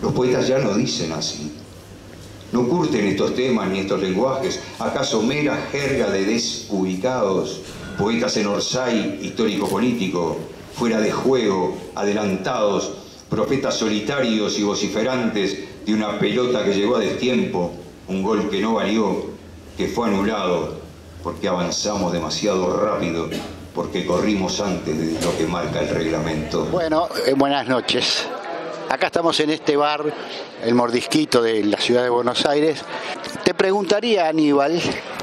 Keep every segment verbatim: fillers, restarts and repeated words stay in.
Los poetas ya no dicen así. No curten estos temas ni estos lenguajes. ¿Acaso mera jerga de desubicados? Poetas en Orsay, histórico-político, fuera de juego, adelantados, profetas solitarios y vociferantes de una pelota que llegó a destiempo, un gol que no valió, que fue anulado, porque avanzamos demasiado rápido, porque corrimos antes de lo que marca el reglamento. Bueno, eh, buenas noches. Acá estamos en este bar, El Mordisquito de la ciudad de Buenos Aires. Te preguntaría, Aníbal,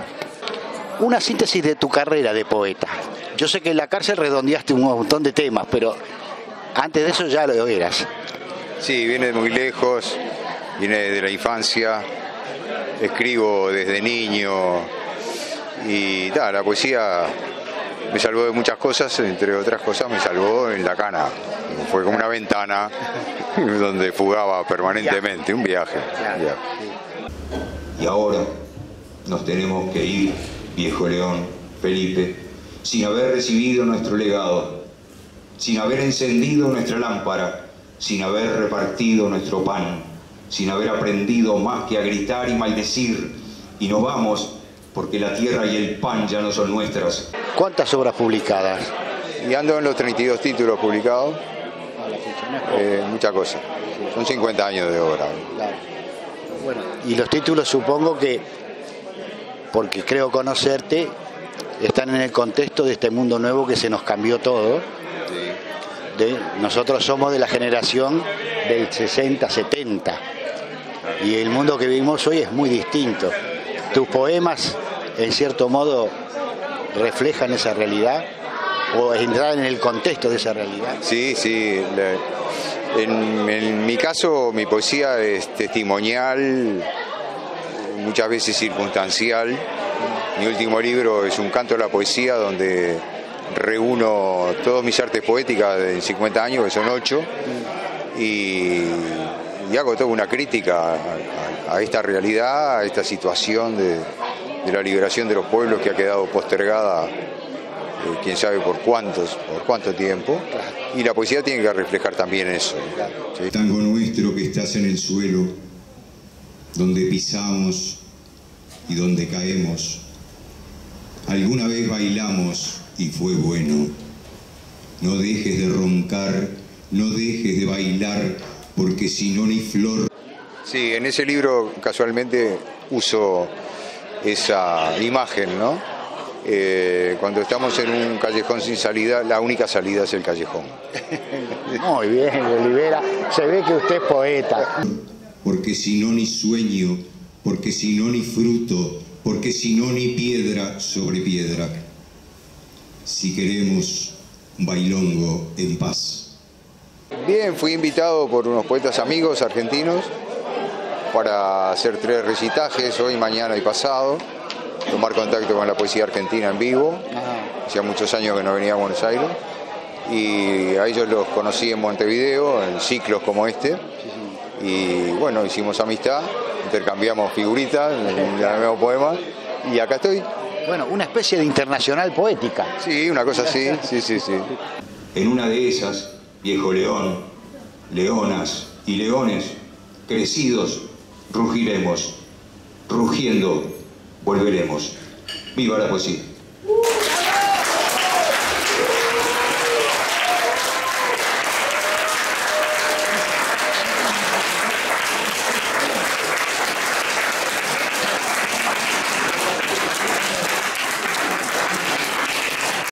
una síntesis de tu carrera de poeta. Yo sé que en la cárcel redondeaste un montón de temas, pero antes de eso ya lo eras. Sí, viene de muy lejos, viene de la infancia, escribo desde niño y ta, la poesía me salvó de muchas cosas, entre otras cosas me salvó en la cana. Fue como una ventana donde fugaba permanentemente, un viaje. Un viaje. Y ahora nos tenemos que ir, viejo León, Felipe, sin haber recibido nuestro legado, sin haber encendido nuestra lámpara, sin haber repartido nuestro pan, sin haber aprendido más que a gritar y maldecir. Y nos vamos porque la tierra y el pan ya no son nuestras. ¿Cuántas obras publicadas? Y ando en los treinta y dos títulos publicados. Eh, mucha cosa. Son cincuenta años de obra. Claro. Bueno, y los títulos supongo que, porque creo conocerte, están en el contexto de este mundo nuevo que se nos cambió todo. Sí. De, nosotros somos de la generación del sesenta, setenta. Y el mundo que vivimos hoy es muy distinto. ¿Tus poemas, en cierto modo, reflejan esa realidad? ¿O entrar en el contexto de esa realidad? Sí, sí. En, en mi caso, mi poesía es testimonial, muchas veces circunstancial. Mi último libro es un canto a la poesía, donde reúno todos mis artes poéticas en cincuenta años, que son ocho, y, y hago toda una crítica a, a, a esta realidad, a esta situación de, de la liberación de los pueblos que ha quedado postergada. Eh, quién sabe por cuántos, por cuánto tiempo, y la poesía tiene que reflejar también eso. ¿Sí? Tango nuestro que estás en el suelo, donde pisamos y donde caemos. Alguna vez bailamos y fue bueno. No dejes de roncar, no dejes de bailar, porque si no ni flor. Sí, en ese libro casualmente uso esa imagen, ¿no? Eh, cuando estamos en un callejón sin salida, la única salida es el callejón. Muy bien, Olivera. Se ve que usted es poeta. Porque si no ni sueño, porque si no ni fruto, porque si no ni piedra sobre piedra. Si queremos un bailongo en paz. Bien, fui invitado por unos poetas amigos argentinos para hacer tres recitajes, hoy, mañana y pasado. Tomar contacto con la poesía argentina en vivo. Hacía muchos años que no venía a Buenos Aires y a ellos los conocí en Montevideo en ciclos como este y bueno, hicimos amistad, intercambiamos figuritas en el mismo poema y acá estoy. Bueno, una especie de internacional poética. Sí, una cosa así, sí, sí, sí. En una de esas, viejo león, leonas y leones crecidos, rugiremos, rugiendo volveremos. ¡Viva la poesía!